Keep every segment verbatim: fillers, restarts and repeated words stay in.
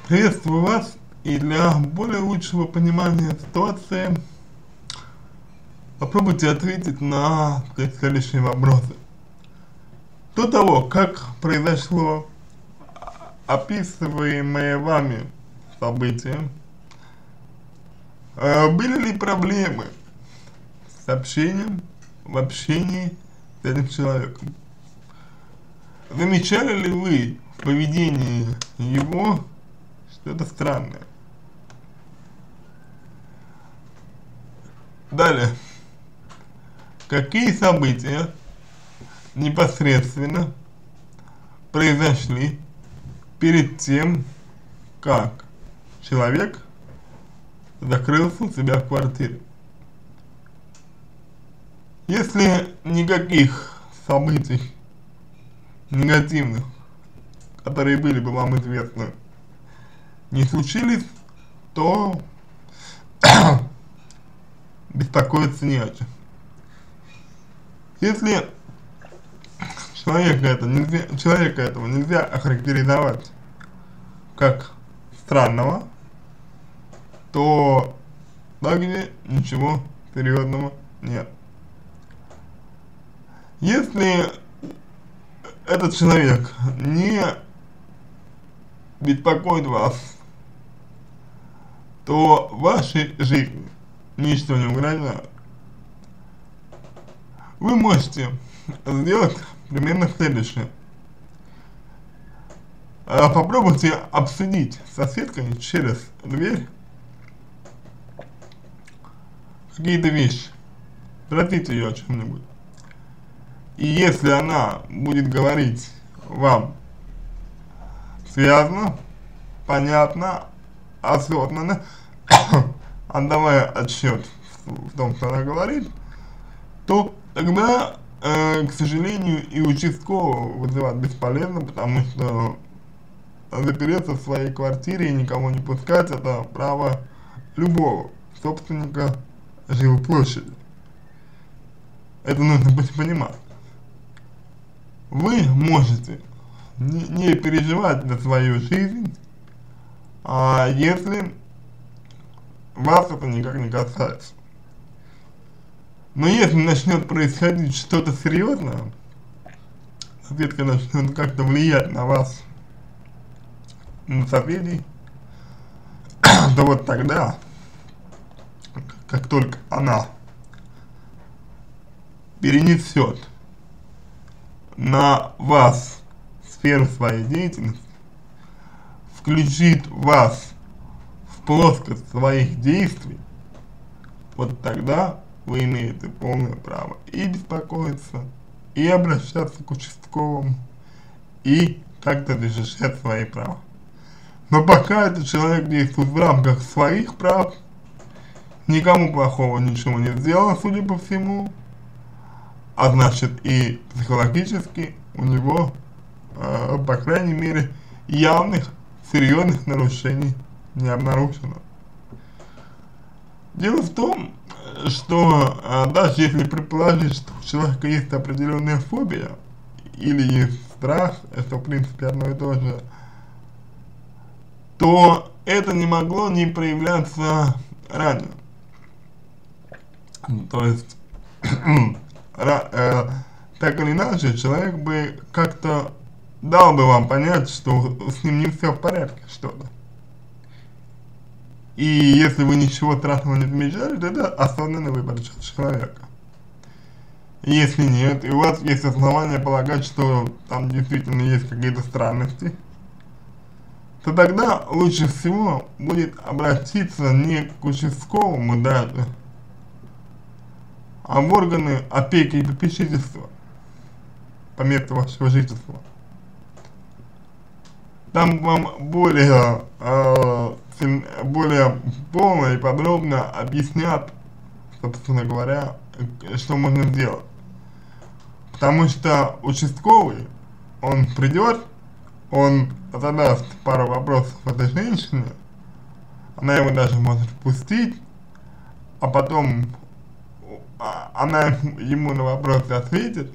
Приветствую вас, и для более лучшего понимания ситуации попробуйте ответить на следующие вопросы. До того, как произошло описываемое вами событие, э, были ли проблемы с общением, в общении с этим человеком? Замечали ли вы в поведении его что-то странное? Далее. Какие события непосредственно произошли перед тем, как человек закрылся у себя в квартире? Если никаких событий негативных, которые были бы вам известны, не случились, то беспокоиться не о чем. Если человека, это нельзя, человека этого нельзя охарактеризовать как странного, то также ничего серьезного нет. Если этот человек не беспокоит вас, то в вашей жизни ничто не угрожает. Вы можете сделать примерно следующее. Попробуйте обсудить с соседкой через дверь какие-то вещи, спросите ее о чем-нибудь. И если она будет говорить вам связано, понятно, осознанно, отдавая отсчет в том, что она говорит, то тогда, э, к сожалению, и участкового вызывать бесполезно, потому что запереться в своей квартире и никого не пускать — это право любого собственника жилплощади. Это нужно понимать. Вы можете не, не переживать за свою жизнь, а если вас это никак не касается. Но если начнет происходить что-то серьезное, соседка начнет как-то влиять на вас, на соседей, то вот тогда, как только она перенесет на вас сферу своей деятельности, включит вас в плоскость своих действий, вот тогда вы имеете полное право и беспокоиться, и обращаться к участковому, и как-то защищать свои права. Но пока этот человек действует в рамках своих прав, никому плохого ничего не сделал, судя по всему, а значит и психологически у него, э, по крайней мере, явных, серьезных нарушений не обнаружено. Дело в том, что э, даже если предположить, что у человека есть определенная фобия или есть страх, это в принципе одно и то же, то это не могло не проявляться ранее. То есть, ра, э, так или иначе, человек бы как-то дал бы вам понять, что с ним не все в порядке, что-то. И если вы ничего страшного не замечали, то это осознанный выбор человека. Если нет, и у вас есть основания полагать, что там действительно есть какие-то странности, то тогда лучше всего будет обратиться не к участковому даже, а в органы опеки и попечительства по месту вашего жительства. Там вам более, э, более полно и подробно объяснят, собственно говоря, что можно сделать. Потому что участковый, он придет, он задаст пару вопросов этой женщине, она его даже может впустить, а потом она ему на вопросы ответит,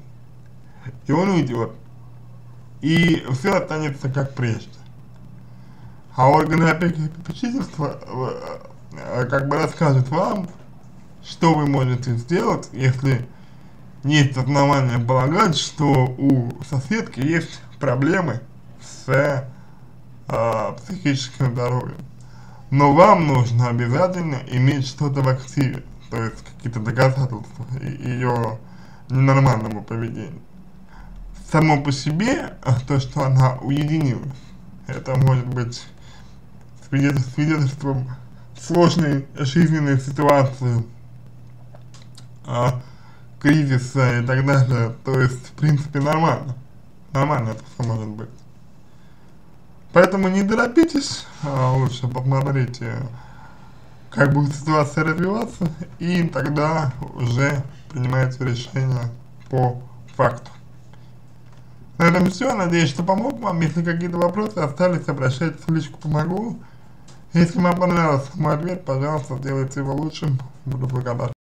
и он уйдет. И все останется как прежде. А органы опеки и попечительства э, как бы расскажут вам, что вы можете сделать, если есть основания полагать, что у соседки есть проблемы с э, психическим здоровьем. Но вам нужно обязательно иметь что-то в активе, то есть какие-то доказательства ее ненормальному поведению. Само по себе, то, что она уединилась, это может быть свидетельством сложной жизненной ситуации, а, кризиса и так далее. То есть, в принципе, нормально. Нормально это все может быть. Поэтому не торопитесь, а лучше посмотрите, как будет ситуация развиваться, и тогда уже принимайте решение по факту. На этом все. Надеюсь, что помог вам. Если какие-то вопросы остались, обращайтесь в личку, помогу. Если вам понравился мой ответ, пожалуйста, сделайте его лучшим. Буду благодарен.